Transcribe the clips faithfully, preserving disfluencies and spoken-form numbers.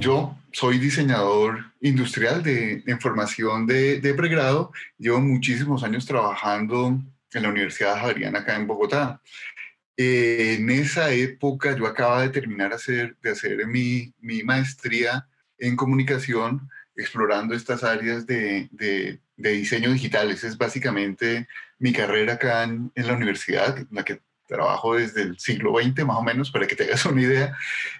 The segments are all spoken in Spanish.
yo soy diseñador industrial de, de formación de, de pregrado. Llevo muchísimos años trabajando en la Universidad Javeriana acá en Bogotá. Eh, en esa época yo acababa de terminar hacer, de hacer mi, mi maestría en comunicación, explorando estas áreas de, de, de diseño digital. Esa es básicamente mi carrera acá en, en la universidad, en la que trabajo desde el siglo veinte más o menos, para que te hagas una idea.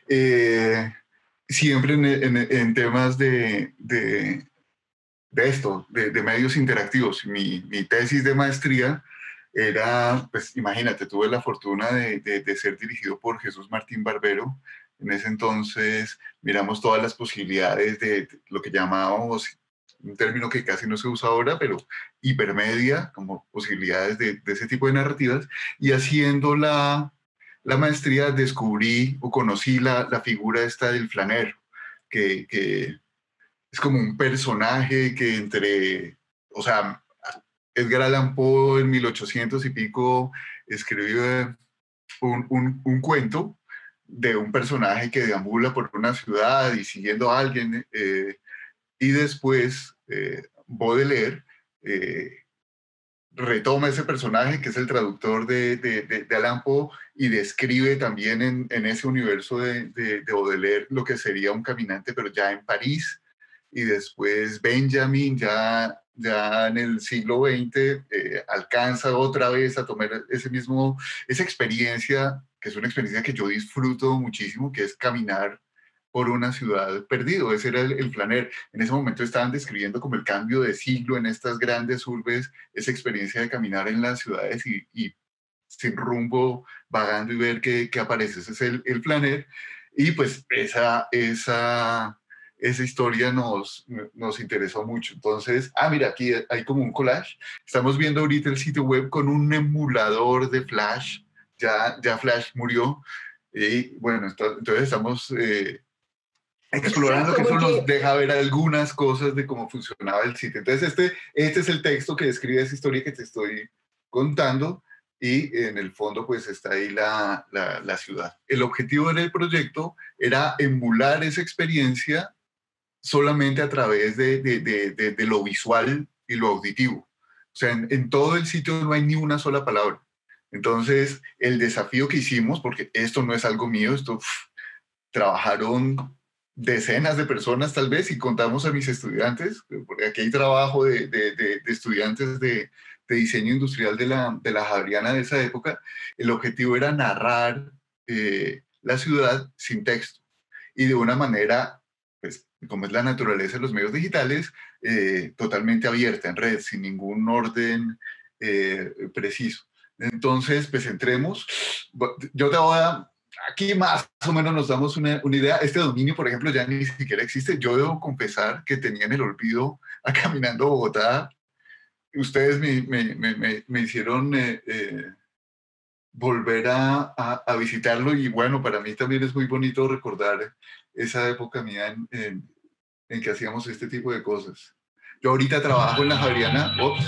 Eh, siempre en, en, en temas de, de, de esto, de, de, medios interactivos. Mi, mi tesis de maestría era, pues imagínate, tuve la fortuna de, de, de ser dirigido por Jesús Martín Barbero. En ese entonces miramos todas las posibilidades de lo que llamábamos, un término que casi no se usa ahora, pero hipermedia, como posibilidades de, de ese tipo de narrativas. Y haciendo la, la maestría descubrí o conocí la, la figura esta del flanero, que, que es como un personaje que entre, o sea, Edgar Allan Poe en mil ochocientos y pico escribió un, un, un cuento de un personaje que deambula por una ciudad y siguiendo a alguien, eh, y después eh, Baudelaire eh, retoma ese personaje que es el traductor de, de, de, de Allan Poe y describe también en, en ese universo de, de, de Baudelaire lo que sería un caminante, pero ya en París. Y después Benjamin, ya, ya en el siglo veinte, eh, alcanza otra vez a tomar ese mismo, esa experiencia, que es una experiencia que yo disfruto muchísimo, que es caminar por una ciudad perdido. Ese era el, el flaner. En ese momento estaban describiendo como el cambio de siglo en estas grandes urbes, esa experiencia de caminar en las ciudades y, y sin rumbo, vagando y ver qué, qué aparece. Ese es el, el flaner. Y pues esa, esa, esa historia nos, nos interesó mucho. Entonces, ah, mira, aquí hay como un collage. Estamos viendo ahorita el sitio web con un emulador de Flash. Ya, ya Flash murió. Y bueno, entonces estamos eh, explorando, Exacto, que eso porque... nos deja ver algunas cosas de cómo funcionaba el sitio. Entonces, este, este es el texto que describe esa historia que te estoy contando, y en el fondo pues está ahí la, la, la ciudad. El objetivo del proyecto era emular esa experiencia solamente a través de, de, de, de, de lo visual y lo auditivo. O sea, en, en todo el sitio no hay ni una sola palabra. Entonces, el desafío que hicimos, porque esto no es algo mío, esto uf, trabajaron decenas de personas tal vez, y contamos a mis estudiantes, porque aquí hay trabajo de, de, de, de estudiantes de, de diseño industrial de la, de la Javeriana de esa época. El objetivo era narrar eh, la ciudad sin texto y de una manera, pues, como es la naturaleza de los medios digitales, eh, totalmente abierta en red, sin ningún orden eh, preciso. Entonces, pues entremos. Yo te voy a... Aquí más o menos nos damos una, una idea. Este dominio, por ejemplo, ya ni siquiera existe. Yo debo confesar que tenía en el olvido a Caminando Bogotá. Ustedes me, me, me, me hicieron eh, eh, volver a, a, a, visitarlo, y bueno, para mí también es muy bonito recordar esa época mía en, en, en que hacíamos este tipo de cosas. Yo ahorita trabajo en la Javeriana. Ops.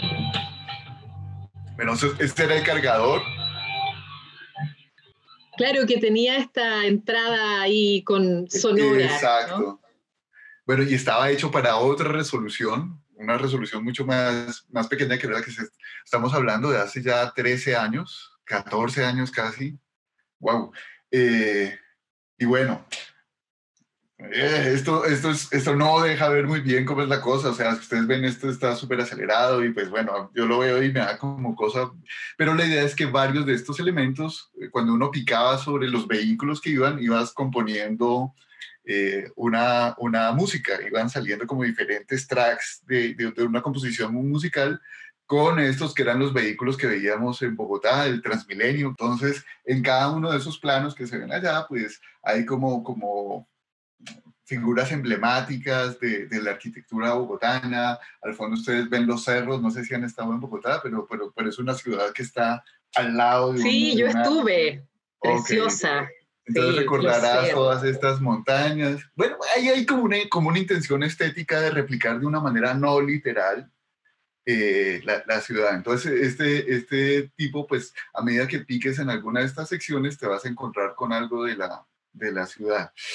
Bueno, este era el cargador. Claro, que tenía esta entrada ahí con sonora. Exacto. ¿No? Bueno, y estaba hecho para otra resolución, una resolución mucho más, más pequeña que la que se, estamos hablando de hace ya trece años, catorce años casi. Wow. Eh, y bueno, eh, esto, esto, es, esto no deja ver muy bien cómo es la cosa. O sea, si ustedes ven, esto está súper acelerado y pues bueno, yo lo veo y me da como cosa. Pero la idea es que varios de estos elementos, cuando uno picaba sobre los vehículos que iban, ibas componiendo Eh, una, una música, iban saliendo como diferentes tracks de, de, de, una composición musical con estos que eran los vehículos que veíamos en Bogotá, el Transmilenio. Entonces, en cada uno de esos planos que se ven allá, pues hay como, como figuras emblemáticas de, de la arquitectura bogotana. Al fondo ustedes ven los cerros, no sé si han estado en Bogotá, pero, pero, pero es una ciudad que está al lado de, sí, un, de yo una... estuve, Okay. preciosa. Entonces Sí, recordarás todas estas montañas. Bueno, ahí hay como una, como una intención estética de replicar de una manera no literal eh, la, la ciudad. Entonces este, este tipo, pues a medida que piques en alguna de estas secciones, te vas a encontrar con algo de la, de la ciudad.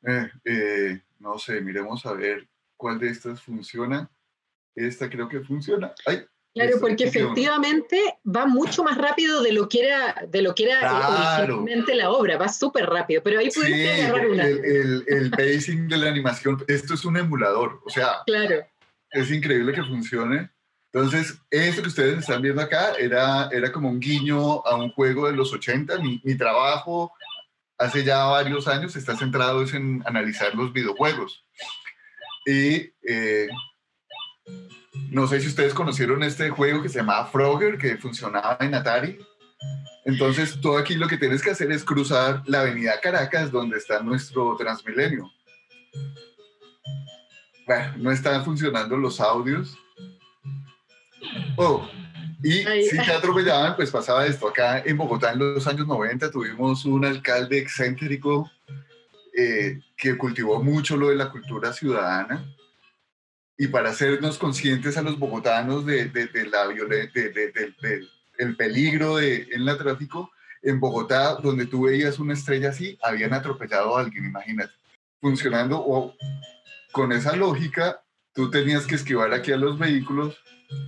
Eh, eh, no sé, miremos a ver cuál de estas funciona. Esta creo que funciona. ¡Ay! Claro, Esta porque sí quedó. efectivamente va mucho más rápido de lo que era, de lo que era eh, Claro. originalmente la obra, va súper rápido, pero ahí Sí, pudiste agarrar una. el, el, el pacing de la animación, esto es un emulador, o sea, Claro. es increíble que funcione. Entonces, esto que ustedes están viendo acá era, era como un guiño a un juego de los ochenta. Mi, mi trabajo hace ya varios años está centrado es en analizar los videojuegos. Y eh, no sé si ustedes conocieron este juego que se llamaba Frogger, que funcionaba en Atari. Entonces, todo aquí lo que tienes que hacer es cruzar la avenida Caracas, donde está nuestro Transmilenio. Bueno, no están funcionando los audios. Oh, y Ahí. si te atropellaban, pues pasaba esto. Acá en Bogotá en los años noventa tuvimos un alcalde excéntrico eh, que cultivó mucho lo de la cultura ciudadana. Y para hacernos conscientes a los bogotanos de, de, de la violencia, de, de, de, de, el peligro de, en el tráfico, en Bogotá, donde tú veías una estrella así, habían atropellado a alguien, imagínate. Funcionando o con esa lógica, tú tenías que esquivar aquí a los vehículos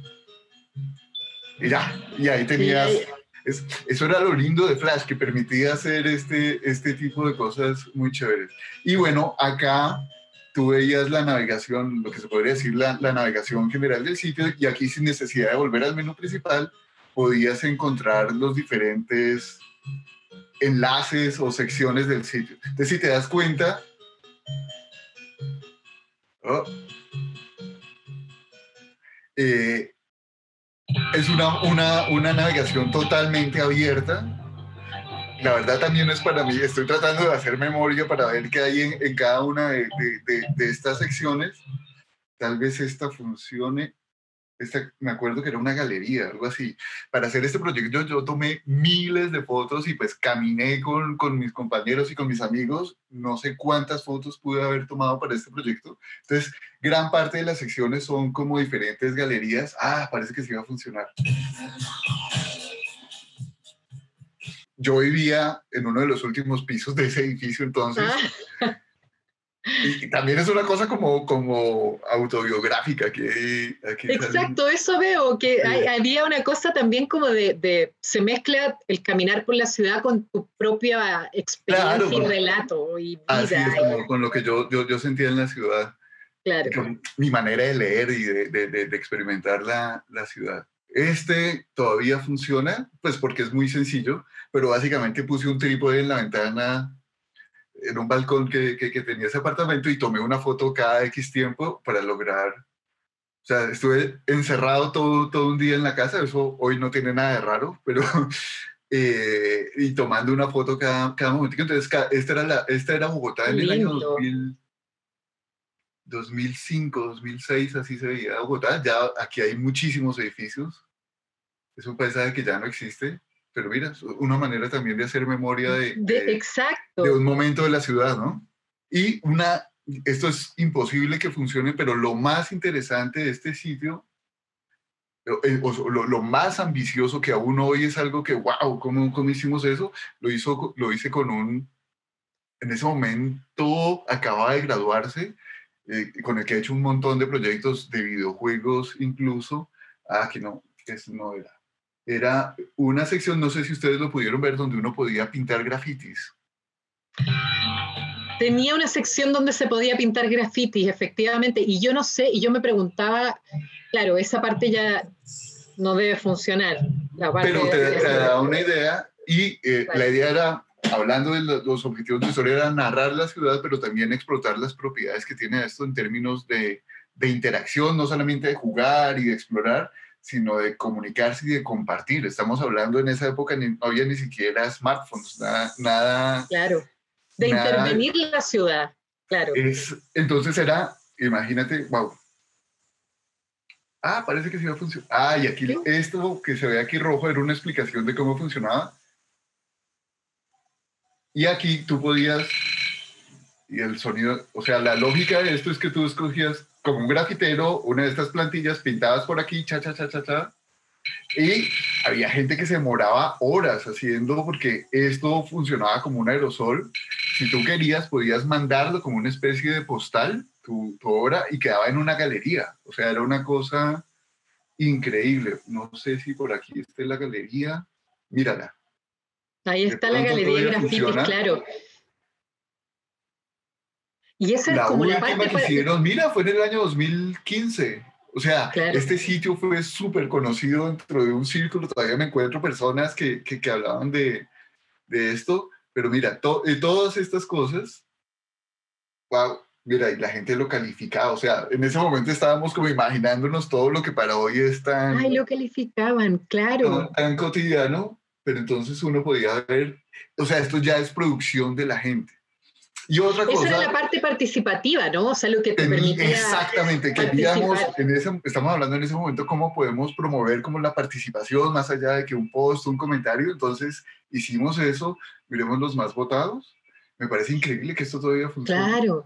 y ya, y ahí Sí, tenías... ahí. Es, eso era lo lindo de Flash, que permitía hacer este, este tipo de cosas muy chéveres. Y bueno, acá tú veías la navegación, lo que se podría decir la, la navegación general del sitio, y aquí sin necesidad de volver al menú principal, podías encontrar los diferentes enlaces o secciones del sitio. Entonces, si te das cuenta... Oh, eh, es una, una, una navegación totalmente abierta. La verdad también es para mí, estoy tratando de hacer memoria para ver qué hay en, en cada una de, de, de, de estas secciones. Tal vez esta funcione. Esta, me acuerdo que era una galería, algo así. Para hacer este proyecto yo tomé miles de fotos y pues caminé con, con mis compañeros y con mis amigos. No sé cuántas fotos pude haber tomado para este proyecto. Entonces, gran parte de las secciones son como diferentes galerías. Ah, parece que sí va a funcionar. Yo vivía en uno de los últimos pisos de ese edificio, entonces... Ah. Y, y también es una cosa como, como autobiográfica que aquí Exacto, salen. eso veo, que hay, Eh, había una cosa también como de, de, se mezcla el caminar por la ciudad con tu propia claro, experiencia y relato y así vida. es como con lo que yo, yo, yo sentía en la ciudad, y Claro. con mi manera de leer y de, de, de, de experimentar la, la ciudad. Este todavía funciona, pues porque es muy sencillo, pero básicamente puse un trípode en la ventana, en un balcón que, que, que tenía ese apartamento y tomé una foto cada X tiempo para lograr. O sea, estuve encerrado todo, todo un día en la casa, eso hoy no tiene nada de raro, pero eh, y tomando una foto cada, cada momento. Entonces, ca- esta era, la, esta era Bogotá Qué en el año dos lindo. mil, dos mil cinco, dos mil seis, así se veía Bogotá. Ya aquí hay muchísimos edificios, es un paisaje que ya no existe, pero mira, es una manera también de hacer memoria de, De, de, de un exacto. momento de la ciudad, ¿no? Y una, esto es imposible que funcione, pero lo más interesante de este sitio, eh, o lo, lo, más ambicioso que aún hoy es algo que, wow, ¿cómo, cómo hicimos eso? Lo, hizo, lo hice con un, en ese momento acababa de graduarse, eh, con el que he hecho un montón de proyectos de videojuegos incluso. Ah, que no, que eso no era. Era una sección, no sé si ustedes lo pudieron ver, donde uno podía pintar grafitis. Tenía una sección donde se podía pintar grafitis, efectivamente, y yo no sé, y yo me preguntaba, claro, esa parte ya no debe funcionar, la parte Pero de, te, de te hacer da una grafitis. idea y eh, la Claro. idea era, hablando de los, los objetivos de historia, era narrar la ciudad, pero también explotar las propiedades que tiene esto en términos de, de interacción, no solamente de jugar y de explorar, sino de comunicarse y de compartir. Estamos hablando en esa época, ni, no había ni siquiera smartphones, nada, nada, Claro. De nada. intervenir la ciudad, claro. Es, entonces era, imagínate, wow. Ah, parece que sí va a funcionar. Ah, y aquí ¿Sí? esto que se ve aquí rojo era una explicación de cómo funcionaba. Y aquí tú podías, y el sonido, o sea, la lógica de esto es que tú escogías como un grafitero una de estas plantillas pintadas por aquí, cha, cha, cha, cha, cha, y había gente que se demoraba horas haciendo porque esto funcionaba como un aerosol. si tú querías, podías mandarlo como una especie de postal, tu, tu obra, y quedaba en una galería. O sea, era una cosa increíble. No sé si por aquí está la galería. Mírala. Ahí De está la pronto galería de todavía grafitis, funciona. claro. Y esa es La como la última parte que para... hicieron, mira, fue en el año dos mil quince. O sea, Claro. este sitio fue súper conocido dentro de un círculo. Todavía me encuentro personas que, que, que hablaban de, de esto. Pero mira, to, eh, todas estas cosas, wow, mira, y la gente lo calificaba. O sea, en ese momento estábamos como imaginándonos todo lo que para hoy es Ay, tan, lo calificaban, tan, claro. tan cotidiano. Pero entonces uno podía ver, o sea, esto ya es producción de la gente. Y otra Esa era la cosa, parte participativa, ¿no? O sea, lo que te tení- permitía exactamente, queríamos, participar. en ese, estamos hablando en ese momento cómo podemos promover como la participación más allá de que un post, un comentario, entonces hicimos eso, miremos los más votados. Me parece increíble que esto todavía funcione. Claro.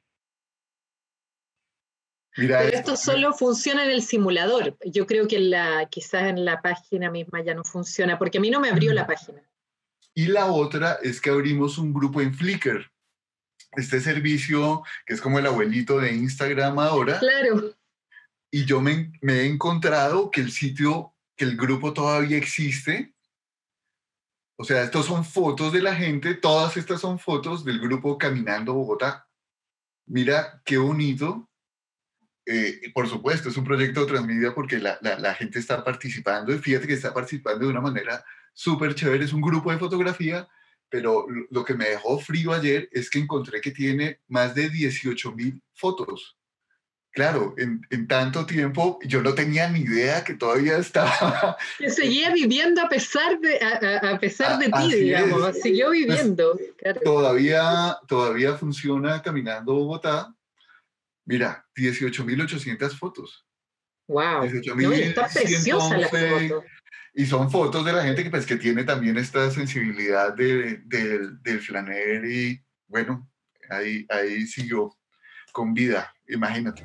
Mira Pero esto. esto solo funciona en el simulador. Yo creo que en la, quizás en la página misma ya no funciona, porque a mí no me abrió la página. Y la otra es que abrimos un grupo en Flickr, este servicio que es como el abuelito de Instagram ahora, Claro. y yo me, me he encontrado que el sitio, que el grupo todavía existe. O sea, estos son fotos de la gente, todas estas son fotos del grupo Caminando Bogotá. Mira qué bonito. Eh, por supuesto, es un proyecto transmedia porque la, la, la, gente está participando y fíjate que está participando de una manera súper chévere. Es un grupo de fotografía, pero lo que me dejó frío ayer es que encontré que tiene más de dieciocho mil fotos. Claro, en, en, tanto tiempo yo no tenía ni idea que todavía estaba. Que seguía viviendo a pesar de, a, a pesar de ti, Así digamos, es. siguió Pues, viviendo. Claro. todavía, todavía funciona Caminando Bogotá. Mira, dieciocho mil ochocientas fotos. Wow. dieciocho No, y mil está ciento preciosa la once foto. Y son fotos de la gente que, pues, que tiene también esta sensibilidad de, de, del flaner y bueno, ahí, ahí siguió con vida, imagínate.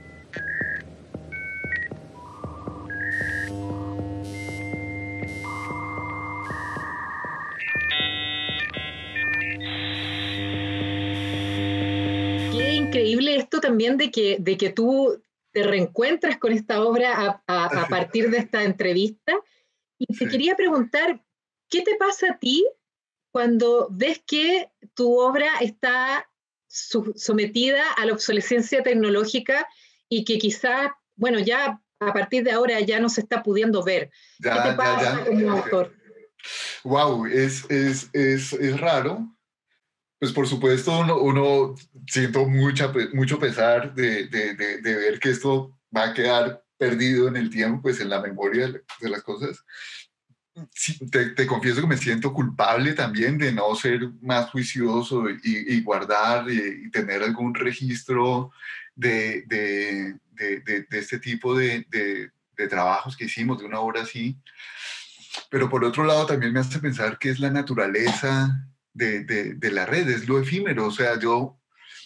Qué increíble esto también de que, de que tú te reencuentras con esta obra a, a, a partir de esta entrevista. Y te Sí. quería preguntar, ¿qué te pasa a ti cuando ves que tu obra está su, sometida a la obsolescencia tecnológica y que quizás, bueno, ya a partir de ahora ya no se está pudiendo ver? ¿Qué te Ya, ya, pasa ya. como autor? Wow, es, es, es, es raro. Pues por supuesto uno, uno siento mucha, mucho pesar de, de, de, de ver que esto va a quedar perdido en el tiempo, pues en la memoria de las cosas. Sí, te, te confieso que me siento culpable también de no ser más juicioso y, y guardar y, y tener algún registro de, de, de, de, de este tipo de, de, de trabajos que hicimos, de una obra así. Pero por otro lado también me hace pensar que es la naturaleza de, de, de la red, es lo efímero. O sea, yo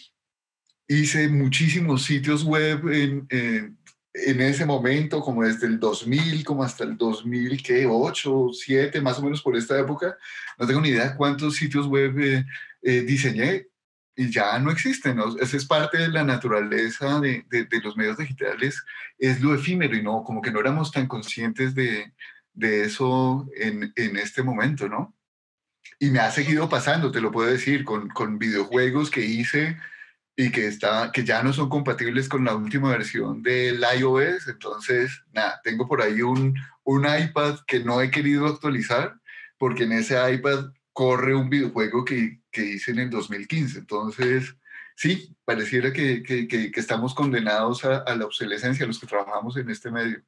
hice muchísimos sitios web en, en, en ese momento, como desde el dos mil, como hasta el dos mil ocho, siete, más o menos por esta época. No tengo ni idea cuántos sitios web eh, eh, diseñé y ya no existen, ¿no? Esa es parte de la naturaleza de, de, de los medios digitales, es lo efímero y no, como que no éramos tan conscientes de, de eso en, en este momento, ¿no? Y me ha seguido pasando, te lo puedo decir, con, con videojuegos que hice y que, está, que ya no son compatibles con la última versión del iOS. Entonces, nada, tengo por ahí un, un iPad que no he querido actualizar porque en ese iPad corre un videojuego que, que hice en el dos mil quince. Entonces, sí, pareciera que, que, que, que estamos condenados a, a la obsolescencia, los que trabajamos en este medio.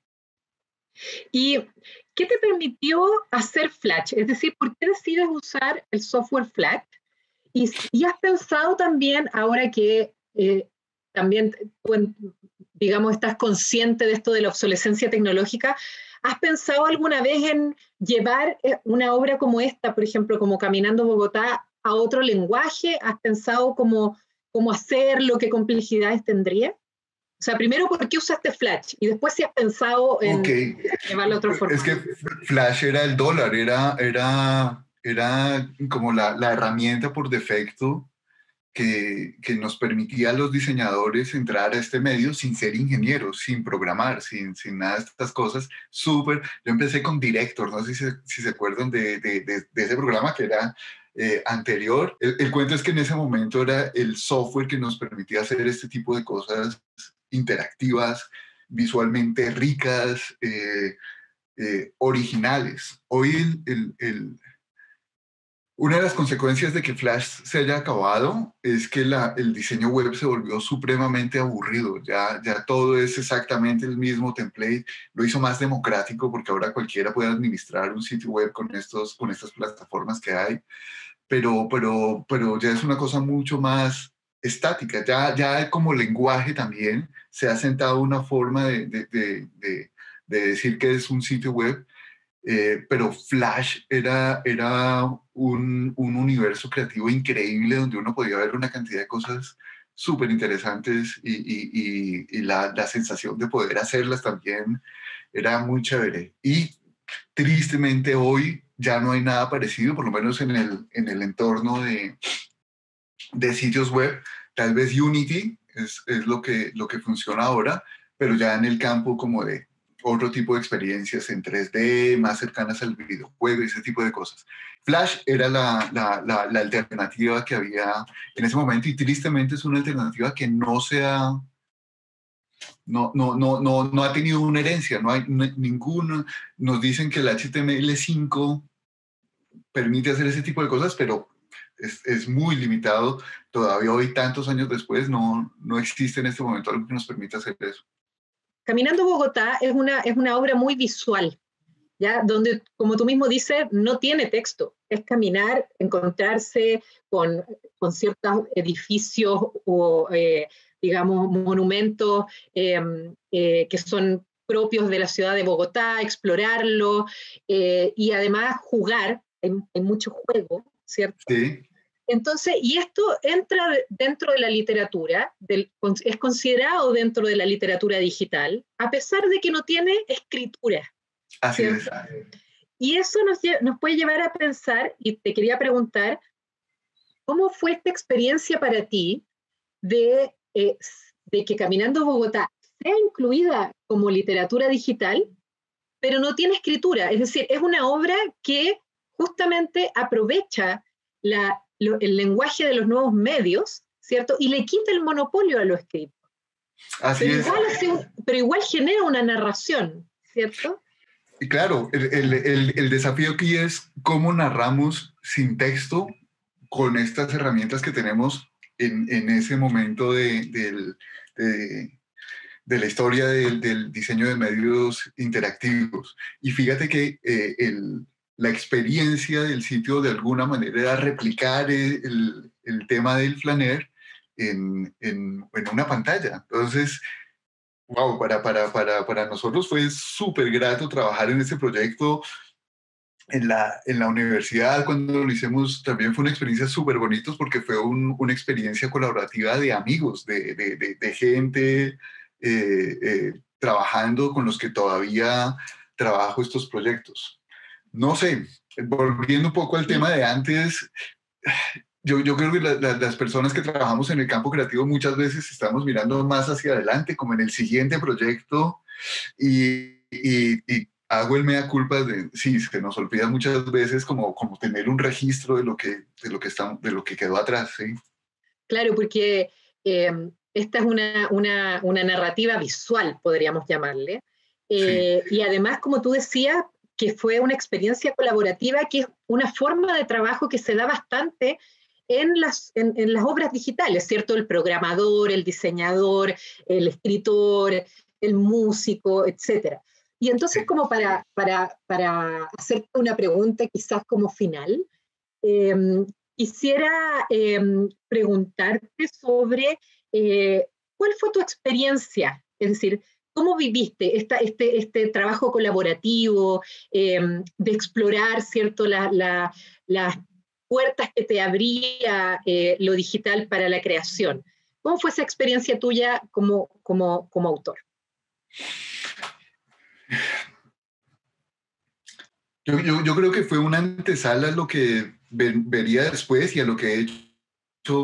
¿Y qué te permitió hacer Flash? Es decir, ¿por qué decides usar el software Flash? Y, y has pensado también, ahora que eh, también, digamos, estás consciente de esto de la obsolescencia tecnológica, ¿has pensado alguna vez en llevar una obra como esta, por ejemplo, como Caminando Bogotá, a otro lenguaje? ¿Has pensado cómo, cómo hacerlo, qué complejidades tendría? O sea, primero, ¿por qué usaste Flash? Y después si has pensado en Ok, llevarlo a otro es que formato. Flash era el dólar, era, era, era como la, la herramienta por defecto que, que nos permitía a los diseñadores entrar a este medio sin ser ingenieros, sin programar, sin, sin nada de estas cosas. Súper. Yo empecé con Director, no sé si se, si se acuerdan de, de, de, de ese programa que era eh, anterior. El, el cuento es que en ese momento era el software que nos permitía hacer este tipo de cosas interactivas, visualmente ricas, eh, eh, originales. Hoy el, el, el una de las consecuencias de que Flash se haya acabado es que la, el diseño web se volvió supremamente aburrido. Ya, ya todo es exactamente el mismo template. Lo hizo más democrático porque ahora cualquiera puede administrar un sitio web con, estos, con estas plataformas que hay. Pero, pero, pero ya es una cosa mucho más estática. Ya, ya como lenguaje también se ha sentado una forma de, de, de, de, de decir que es un sitio web. Eh, pero Flash era, era un, un universo creativo increíble donde uno podía ver una cantidad de cosas súper interesantes y, y, y, y la, la sensación de poder hacerlas también era muy chévere. Y tristemente hoy ya no hay nada parecido, por lo menos en el, en el entorno de, de sitios web. Tal vez Unity es, es lo, que, lo que funciona ahora, pero ya en el campo como de otro tipo de experiencias en tres D, más cercanas al videojuego, ese tipo de cosas. Flash era la, la, la, la alternativa que había en ese momento y tristemente es una alternativa que no se ha, no, no, no, no, no ha tenido una herencia, no hay ninguna, nos dicen que el H T M L cinco permite hacer ese tipo de cosas, pero es, es muy limitado. Todavía hoy, tantos años después, no, no existe en este momento algo que nos permita hacer eso. Caminando Bogotá es una, es una obra muy visual, ¿ya? Donde, como tú mismo dices, no tiene texto. Es caminar, encontrarse con, con ciertos edificios o, eh, digamos, monumentos eh, eh, que son propios de la ciudad de Bogotá, explorarlo eh, y además jugar en, en mucho juego, ¿cierto? Sí. Entonces, y esto entra dentro de la literatura, del, es considerado dentro de la literatura digital, a pesar de que no tiene escritura, Así ¿cierto? es. Y eso nos, nos puede llevar a pensar, y te quería preguntar, ¿cómo fue esta experiencia para ti de, eh, de que Caminando Bogotá sea incluida como literatura digital, pero no tiene escritura? Es decir, es una obra que justamente aprovecha la, lo, el lenguaje de los nuevos medios, ¿cierto? Y le quita el monopolio a lo escrito. Así Pero es. igual, hace, pero igual genera una narración, ¿cierto? Y claro, el, el, el, el desafío aquí es cómo narramos sin texto con estas herramientas que tenemos en, en ese momento de, de, de, de la historia del, del, diseño de medios interactivos. Y fíjate que eh, el, la experiencia del sitio de alguna manera era replicar el, el tema del flaner en, en, en una pantalla. Entonces, wow, para, para, para, para nosotros fue súper grato trabajar en este proyecto. En la, en la universidad, cuando lo hicimos, también fue una experiencia súper bonita porque fue un, una experiencia colaborativa de amigos, de, de, de, de gente eh, eh, trabajando con los que todavía trabajo estos proyectos. No sé, volviendo un poco al Sí. tema de antes, yo, yo creo que la, la, las personas que trabajamos en el campo creativo muchas veces estamos mirando más hacia adelante, como en el siguiente proyecto, y, y, y hago el mea culpa de, sí, se nos olvida muchas veces como, como tener un registro de lo que, de lo que, está, de lo que quedó atrás, ¿sí? Claro, porque eh, esta es una, una, una, narrativa visual, podríamos llamarle. Sí. Eh, y además, como tú decías, que fue una experiencia colaborativa, que es una forma de trabajo que se da bastante en las, en, en las obras digitales, ¿cierto? El programador, el diseñador, el escritor, el músico, etcétera. Y entonces, Sí. como para, para, para hacerte una pregunta quizás como final, eh, quisiera eh, preguntarte sobre eh, cuál fue tu experiencia, es decir, cómo viviste esta, este, este trabajo colaborativo, eh, de explorar, ¿cierto?, la, la, las puertas que te abría eh, lo digital para la creación. ¿Cómo fue esa experiencia tuya como, como, como autor? Yo, yo, yo creo que fue una antesala a lo que ver, vería después y a lo que he hecho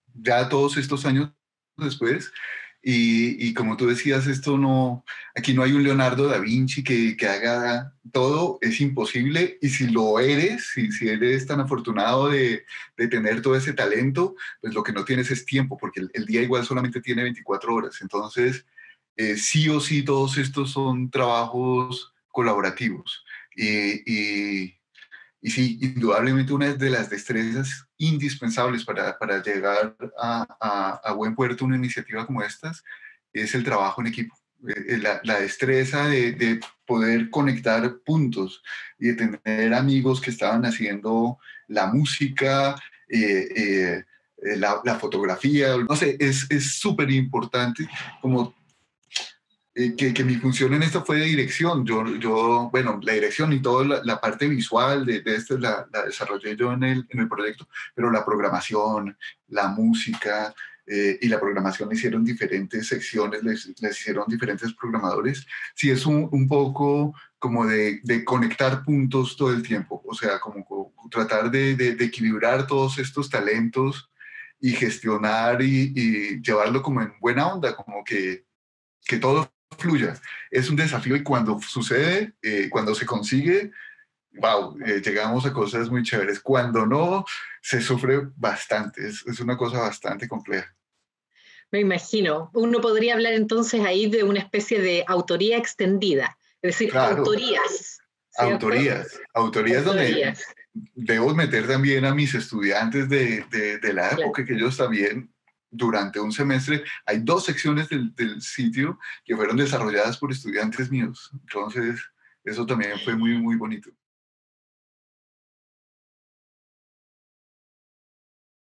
ya todos estos años después. Y, y como tú decías, esto no, aquí no hay un Leonardo da Vinci que, que haga todo, es imposible. Y si lo eres, si, si eres tan afortunado de, de tener todo ese talento, pues lo que no tienes es tiempo, porque el, el día igual solamente tiene veinticuatro horas. Entonces, eh, sí o sí, todos estos son trabajos colaborativos. Y, y, y sí, indudablemente una de las destrezas indispensables para, para llegar a, a, a buen puerto una iniciativa como estas es el trabajo en equipo. Eh, La, la destreza de, de poder conectar puntos y de tener amigos que estaban haciendo la música, eh, eh, eh, la, la, fotografía, no sé, es súper importante como eh, que, que, mi función en esto fue de dirección. Yo, yo bueno, la dirección y toda la, la parte visual de, de esto la, la, desarrollé yo en el, en el proyecto, pero la programación, la música eh, y la programación le hicieron diferentes secciones, les, les hicieron diferentes programadores. Sí, es un, un poco como de, de, conectar puntos todo el tiempo, o sea, como, como tratar de, de, de equilibrar todos estos talentos y gestionar y, y llevarlo como en buena onda, como que, que todo fluya. Es un desafío y cuando sucede, eh, cuando se consigue, wow, eh, llegamos a cosas muy chéveres. Cuando no, se sufre bastante. Es, es una cosa bastante compleja. Me imagino. Uno podría hablar entonces ahí de una especie de autoría extendida, es decir, Claro, autorías, ¿cierto? autorías. Autorías donde Autorías. debo meter también a mis estudiantes de, de, de la Claro. época, que ellos también durante un semestre, hay dos secciones del, del sitio que fueron desarrolladas por estudiantes míos. Entonces, eso también fue muy, muy bonito.